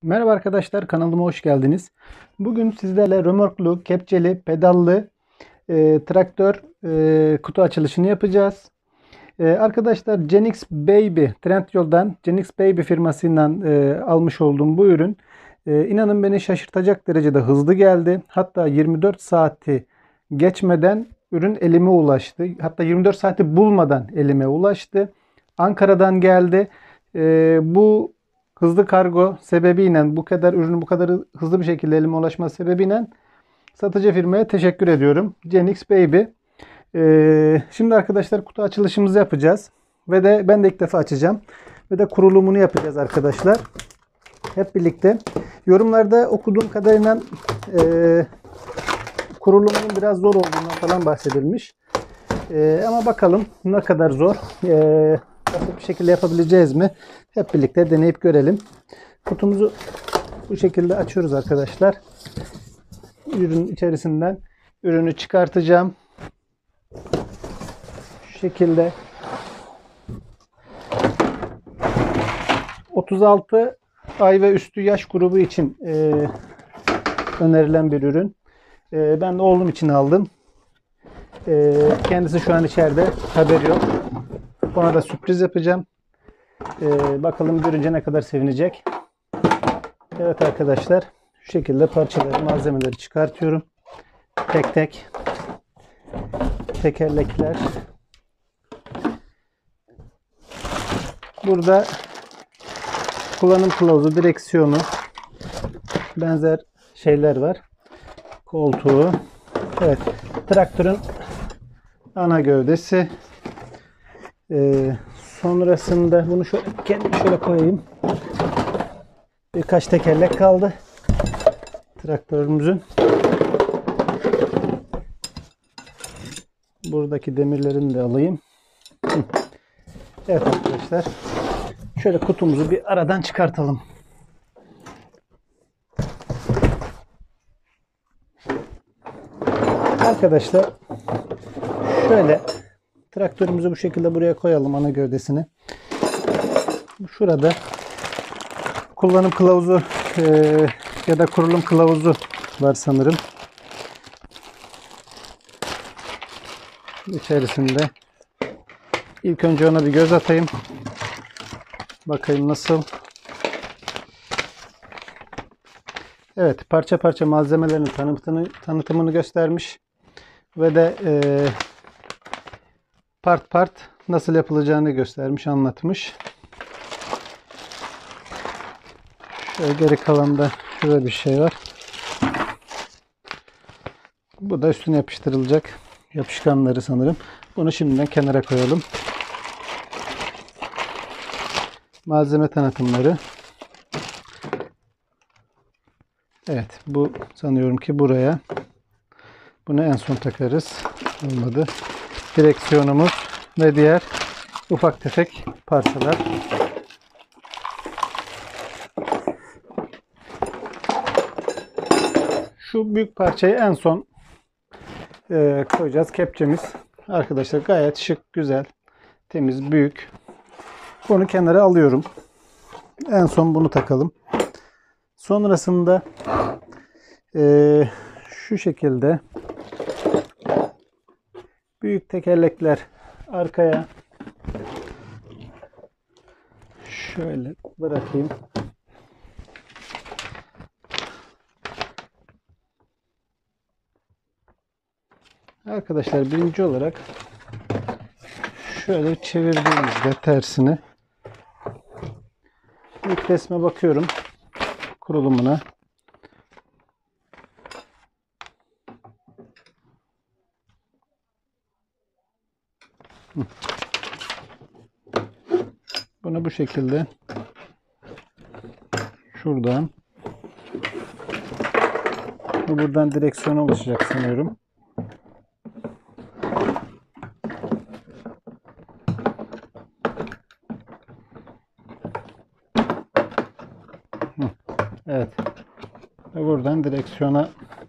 Merhaba arkadaşlar, kanalıma hoş geldiniz. Bugün sizlerle römorklu, kepçeli, pedallı traktör kutu açılışını yapacağız. Arkadaşlar Genix Baby, Trendyol'dan Genix Baby firmasından almış olduğum bu ürün inanın beni şaşırtacak derecede hızlı geldi. Hatta 24 saati geçmeden ürün elime ulaştı. Hatta 24 saati bulmadan elime ulaştı. Ankara'dan geldi. Bu hızlı kargo sebebiyle bu kadar ürünü bu kadar hızlı bir şekilde elime ulaşması sebebiyle satıcı firmaya teşekkür ediyorum. Genix Baby. Şimdi arkadaşlar kutu açılışımızı yapacağız. Ve de ben de ilk defa açacağım. Ve de kurulumunu yapacağız arkadaşlar. Hep birlikte. Yorumlarda okuduğum kadarıyla kurulumunun biraz zor olduğundan falan bahsedilmiş. Ama bakalım ne kadar zor. Basit bir şekilde yapabileceğiz mi? Hep birlikte deneyip görelim. Kutumuzu bu şekilde açıyoruz arkadaşlar. Ürün içerisinden ürünü çıkartacağım. Şu şekilde 36 ay ve üstü yaş grubu için önerilen bir ürün. Ben de oğlum için aldım. Kendisi şu an içeride, haberi yok. Ona da sürpriz yapacağım. Bakalım görünce ne kadar sevinecek. Evet arkadaşlar, şu şekilde parçaları, malzemeleri çıkartıyorum. Tek tek. Tekerlekler. Burada kullanım kılavuzu, direksiyonu, benzer şeyler var. Koltuğu. Evet, traktörün ana gövdesi. Sonrasında bunu şöyle koyayım. Birkaç tekerlek kaldı traktörümüzün. Buradaki demirlerini de alayım. Evet arkadaşlar. Şöyle kutumuzu bir aradan çıkartalım. Arkadaşlar şöyle traktörümüzü bu şekilde buraya koyalım, ana gövdesini. Şurada kullanım kılavuzu ya da kurulum kılavuzu var sanırım. İçerisinde. İlk önce ona bir göz atayım. Bakayım nasıl. Evet, parça parça malzemelerin tanıtımını göstermiş. Ve de part part nasıl yapılacağını göstermiş, anlatmış. Şöyle geri kalanında şurada bir şey var. Bu da üstüne yapıştırılacak yapışkanları sanırım. Bunu şimdiden kenara koyalım. Malzeme tanıtımları. Evet, bu sanıyorum ki buraya. Bunu en son takarız. Olmadı. Direksiyonumuz ve diğer ufak tefek parçalar. Şu büyük parçayı en son koyacağız. Kepçemiz. Arkadaşlar gayet şık, güzel, temiz, büyük. Bunu kenara alıyorum. En son bunu takalım. Sonrasında şu şekilde büyük tekerlekler arkaya şöyle bırakayım. Arkadaşlar birinci olarak şöyle çevirdiğimizde tersini ilk resme bakıyorum, kurulumuna. Bunu bu şekilde şuradan, bu buradan direksiyona oluşacak sanıyorum. Evet. Ve buradan direksiyona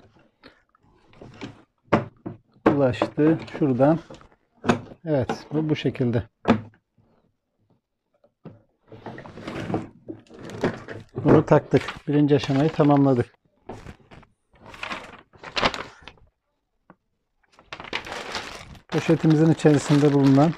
ulaştı. Şuradan. Evet. Bu şekilde. Bunu taktık. Birinci aşamayı tamamladık. Poşetimizin içerisinde bulunan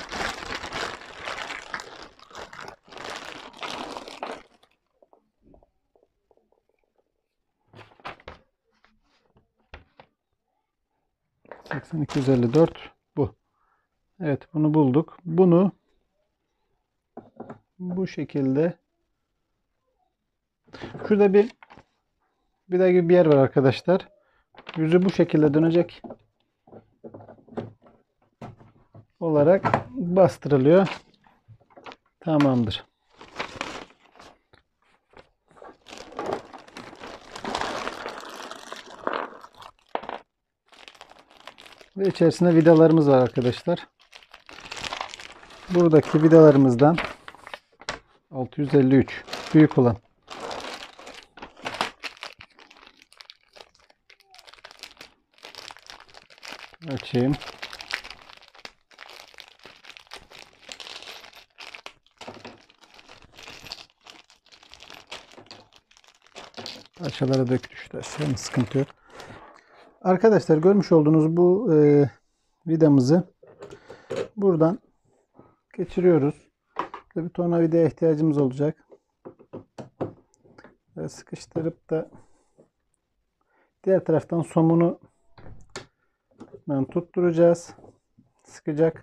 ...8254 bu. Evet, bunu bulduk. Bunu bu şekilde, şurada bir vida gibi bir yer var arkadaşlar. Yüzü bu şekilde dönecek olarak bastırılıyor. Tamamdır. Ve içerisinde vidalarımız var arkadaşlar. Buradaki vidalarımızdan 653 büyük olan. Açayım. Parçalara dök düştü. Sıkıntı yok. Arkadaşlar, görmüş olduğunuz bu vidamızı buradan geçiriyoruz. Bir tornavidaya ihtiyacımız olacak. Sıkıştırıp da diğer taraftan somunu tutturacağız. Sıkacak.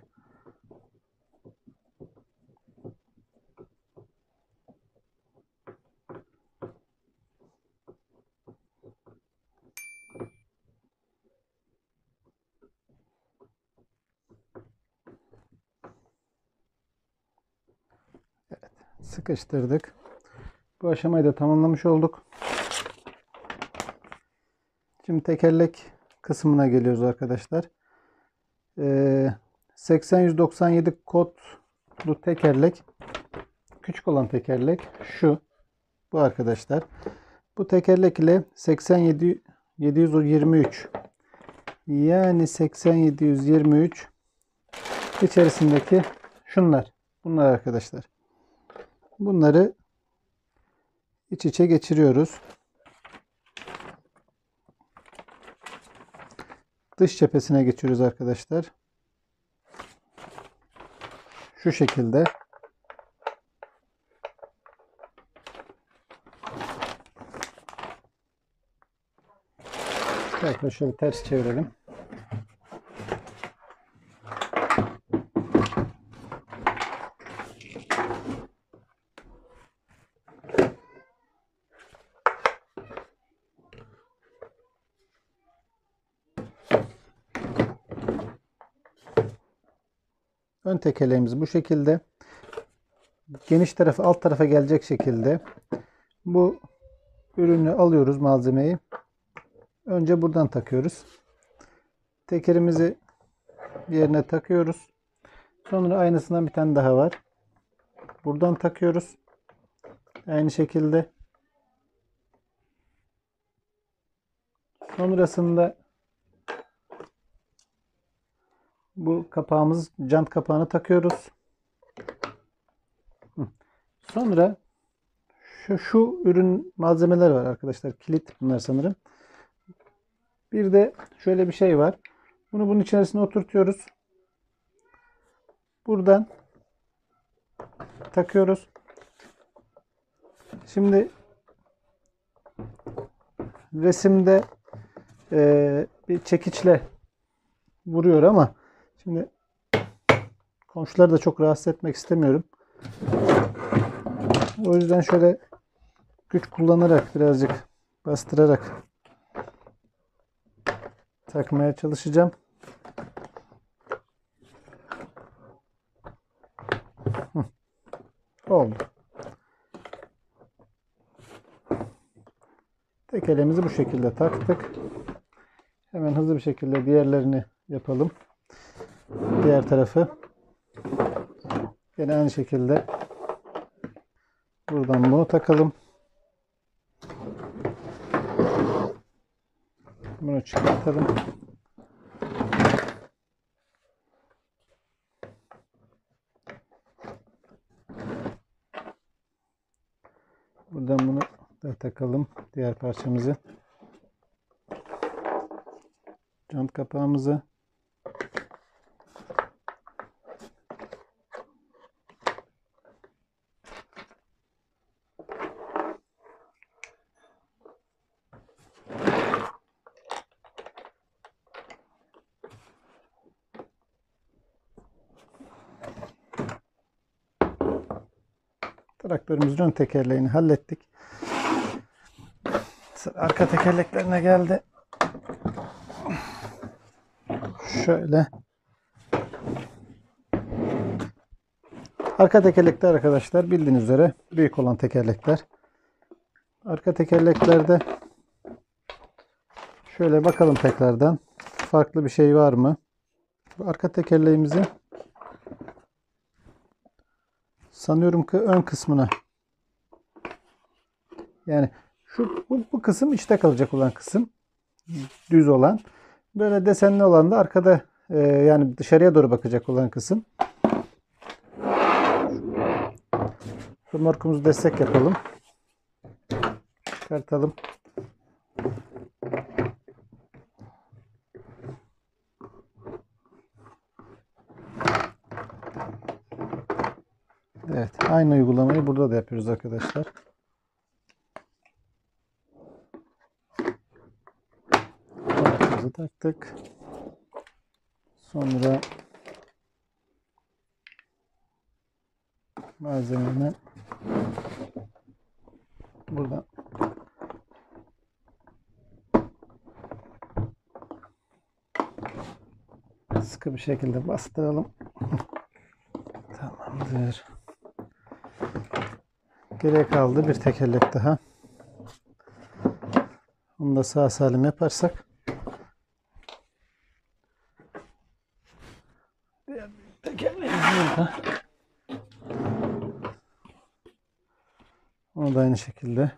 Evet, sıkıştırdık. Bu aşamayı da tamamlamış olduk. Şimdi tekerlek kısmına geliyoruz arkadaşlar. 80-197 kodlu tekerlek, küçük olan tekerlek şu. Bu arkadaşlar. Bu tekerlek ile 87-723, yani 8723 içerisindeki şunlar. Bunlar arkadaşlar. Bunları iç içe geçiriyoruz. Dış cephesine geçiyoruz arkadaşlar. Şu şekilde. Tekrar şöyle ters çevirelim. Ön tekerleğimiz bu şekilde. Geniş tarafı alt tarafa gelecek şekilde bu ürünü alıyoruz, malzemeyi. Önce buradan takıyoruz. Tekerimizi yerine takıyoruz. Sonra aynısından bir tane daha var. Buradan takıyoruz. Aynı şekilde. Sonrasında bu kapağımız, jant kapağını takıyoruz. Sonra şu ürün malzemeler var arkadaşlar. Kilit bunlar sanırım. Bir de şöyle bir şey var. Bunu bunun içerisine oturtuyoruz. Buradan takıyoruz. Şimdi resimde bir çekiçle vuruyor ama şimdi komşuları da çok rahatsız etmek istemiyorum. O yüzden şöyle güç kullanarak, birazcık bastırarak takmaya çalışacağım. Oldu. Tekerleğimizi bu şekilde taktık. Hemen hızlı bir şekilde diğerlerini yapalım. Diğer tarafı yine aynı şekilde buradan bunu takalım. Bunu çıkartalım. Buradan bunu da takalım diğer parçamızı. Jant kapağımızı. Traktörümüzün ön tekerleğini hallettik. Sıra arka tekerleklerine geldi. Şöyle. Arka tekerlekler arkadaşlar bildiğiniz üzere büyük olan tekerlekler. Arka tekerleklerde şöyle bakalım tekrardan. Farklı bir şey var mı? Arka tekerleğimizi sanıyorum ki ön kısmına, yani bu kısım içte kalacak olan kısım, düz olan. Böyle desenli olan da arkada, yani dışarıya doğru bakacak olan kısım. Römorkumuzu destek yapalım. Çıkartalım. Evet, aynı uygulamayı burada da yapıyoruz arkadaşlar. Parçamızı taktık. Sonra malzememi buradan sıkı bir şekilde bastıralım. Tamamdır. Geriye kaldı bir tekerlek daha. Onu da sağ salim yaparsak diğer tekerleğimiz burada. Onu da aynı şekilde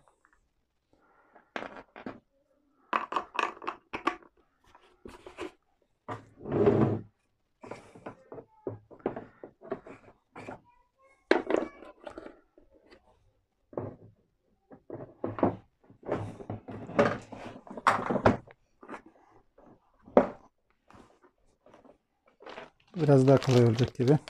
biraz daha kolay olacak gibi.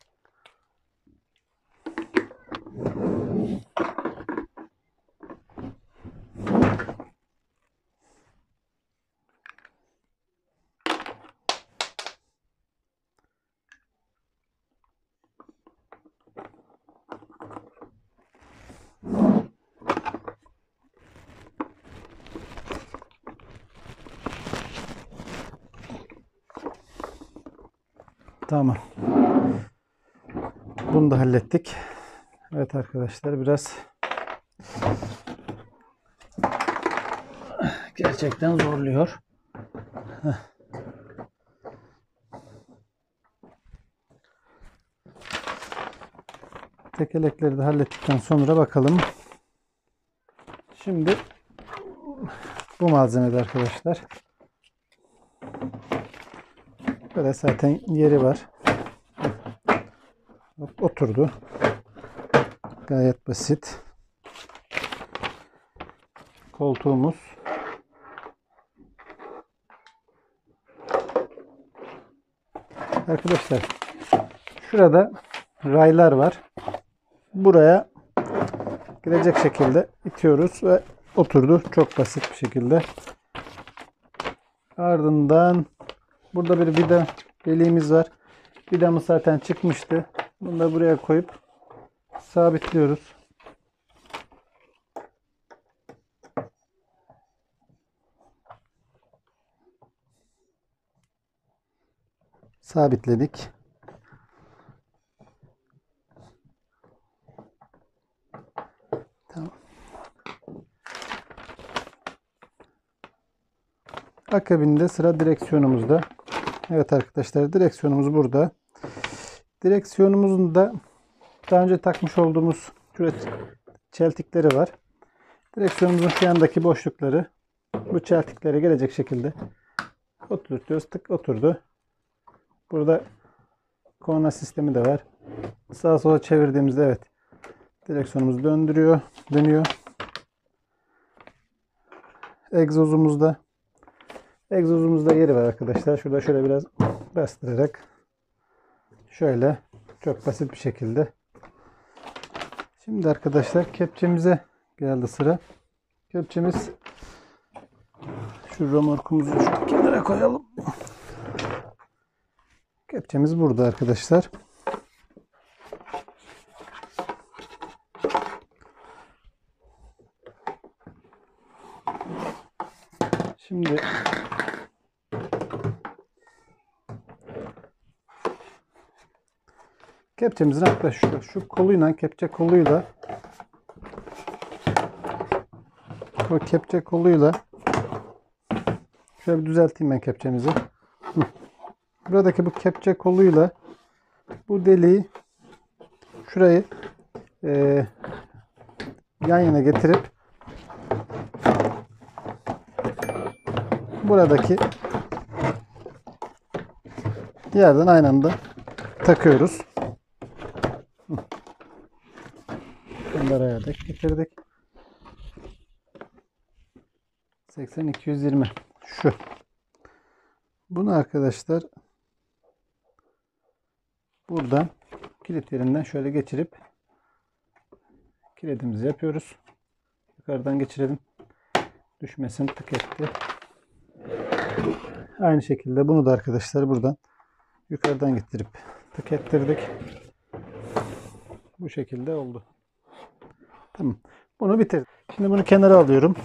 Tamam. Bunu da hallettik. Evet arkadaşlar, biraz gerçekten zorluyor. Tekerlekleri de hallettikten sonra bakalım. Şimdi bu malzemede arkadaşlar böyle zaten yeri var. Oturdu. Gayet basit. Koltuğumuz. Arkadaşlar şurada raylar var. Buraya girecek şekilde itiyoruz ve oturdu. Çok basit bir şekilde. Ardından burada bir vida deliğimiz var. Vidamız zaten çıkmıştı. Bunu da buraya koyup sabitliyoruz. Sabitledik. Tamam. Akabinde sıra direksiyonumuzda. Evet arkadaşlar, direksiyonumuz burada. Direksiyonumuzun da daha önce takmış olduğumuz çeltikleri var. Direksiyonumuzun şu yandaki boşlukları bu çeltiklere gelecek şekilde oturtuyoruz. Tık oturdu. Burada korna sistemi de var. Sağa sola çevirdiğimizde evet direksiyonumuz dönüyor. egzozumuzda. Egzozumuzda yeri var arkadaşlar. Şurada şöyle biraz bastırarak şöyle çok basit bir şekilde. Şimdi arkadaşlar kepçemize geldi sıra. Kepçemiz, şu römorkumuzu şu kenara koyalım. Kepçemiz burada arkadaşlar. Şimdi kepçemizin arkadaşlar şu koluyla, kepçe koluyla, o kepçe koluyla şöyle bir düzelteyim ben kepçemizi. Buradaki bu kepçe koluyla bu deliği şurayı yan yana getirip buradaki yerden aynı anda takıyoruz. Bunları ayarladık, getirdik. 80-220 şu. Bunu arkadaşlar buradan kilit yerinden şöyle geçirip kilidimizi yapıyoruz. Yukarıdan geçirelim. Düşmesin, tık etti. Aynı şekilde bunu da arkadaşlar buradan yukarıdan getirip tık ettirdik. Bu şekilde oldu. Tamam. Bunu bitirdim. Şimdi bunu kenara alıyorum.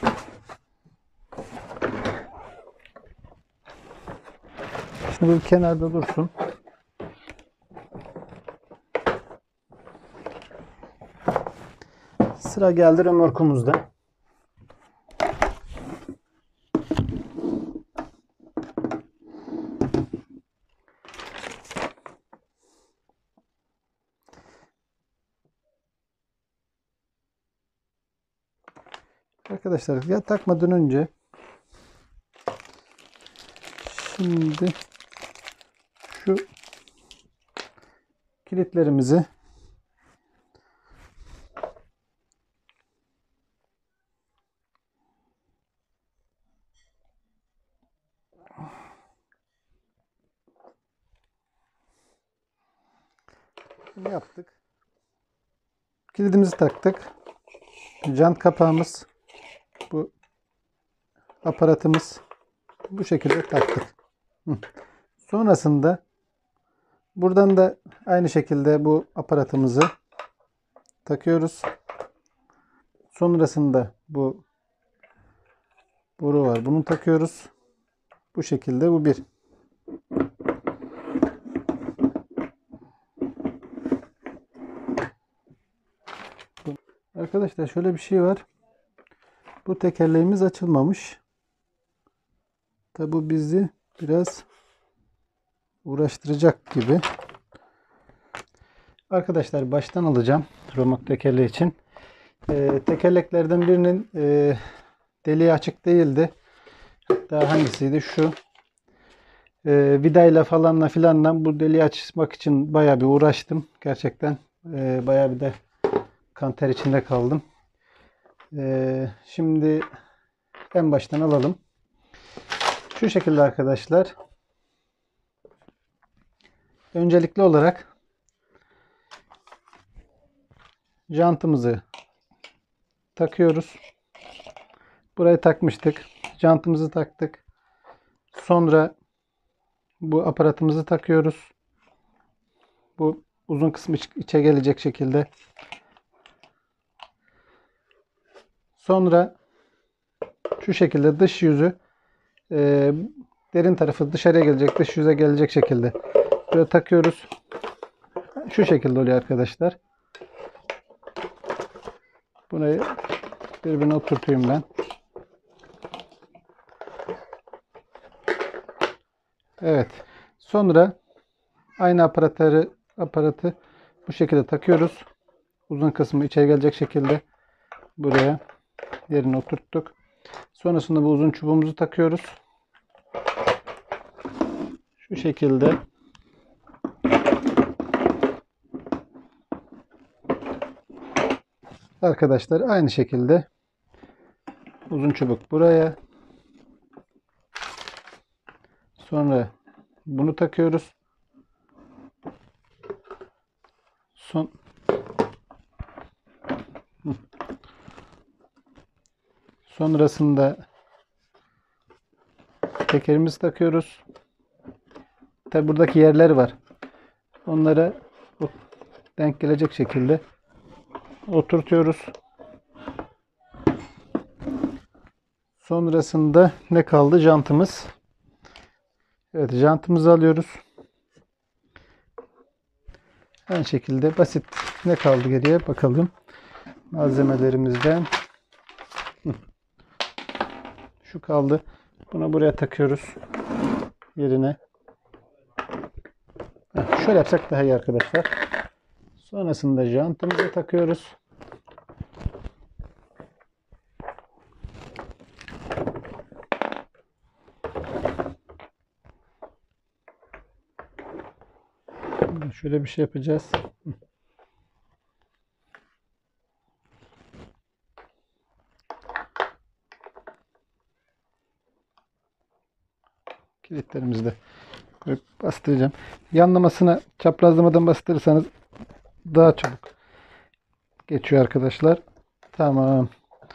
Şimdi bu kenarda dursun. Sıra geldi römorkumuzda. Arkadaşlar ya takmadan önce şimdi şu kilitlerimizi yaptık. Kilidimizi taktık. Jant kapağımız, bu aparatımız bu şekilde taktık. Sonrasında buradan da aynı şekilde bu aparatımızı takıyoruz. Sonrasında bu boru var. Bunu takıyoruz. Bu şekilde bu bir. Arkadaşlar şöyle bir şey var. Bu tekerleğimiz açılmamış. Tabi bu bizi biraz uğraştıracak gibi. Arkadaşlar baştan alacağım römork tekerleği için. Tekerleklerden birinin deliği açık değildi. Hatta hangisiydi? Şu. Vidayla falanla filanla bu deliği açmak için bayağı bir uğraştım. Gerçekten bayağı bir de kan ter içinde kaldım. Şimdi en baştan alalım. Şu şekilde arkadaşlar. Öncelikli olarak jantımızı takıyoruz. Buraya takmıştık. Jantımızı taktık. Sonra bu aparatımızı takıyoruz. Bu uzun kısmı içe gelecek şekilde. Sonra şu şekilde dış yüzü derin tarafı dışarıya gelecek, dış yüze gelecek şekilde böyle takıyoruz. Şu şekilde oluyor arkadaşlar. Burayı birbirine oturtayım ben. Evet. Sonra aynı aparatı bu şekilde takıyoruz. Uzun kısmı içeri gelecek şekilde buraya yerine oturttuk. Sonrasında bu uzun çubuğumuzu takıyoruz. Şu şekilde. Arkadaşlar aynı şekilde Uzun çubuk buraya. Sonra bunu takıyoruz. Sonrasında tekerimizi takıyoruz. Tabi buradaki yerler var. Onlara denk gelecek şekilde oturtuyoruz. Sonrasında ne kaldı? Jantımız. Evet, jantımızı alıyoruz. Aynı şekilde basit. Ne kaldı geriye? Bakalım. Malzemelerimizden şu kaldı. Bunu buraya takıyoruz. Yerine. Şöyle yapsak daha iyi arkadaşlar. Sonrasında jantımızı takıyoruz. Şöyle bir şey yapacağız. Kilitlerimizi de koyup bastıracağım. Yanlamasına çaprazlamadan bastırırsanız daha çabuk geçiyor arkadaşlar. Tamam.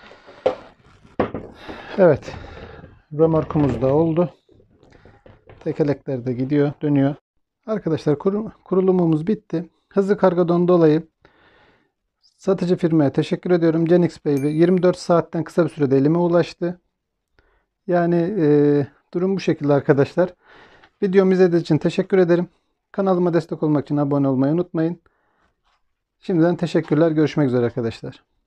Evet. Römorkumuz da oldu. Tekerlekler de gidiyor, dönüyor. Arkadaşlar kurulumumuz bitti. Hızlı kargodan dolayı satıcı firmaya teşekkür ediyorum. Genix Baby 24 saatten kısa bir sürede elime ulaştı. Yani durum bu şekilde arkadaşlar. Videomu izlediğiniz için teşekkür ederim. Kanalıma destek olmak için abone olmayı unutmayın. Şimdiden teşekkürler. Görüşmek üzere arkadaşlar.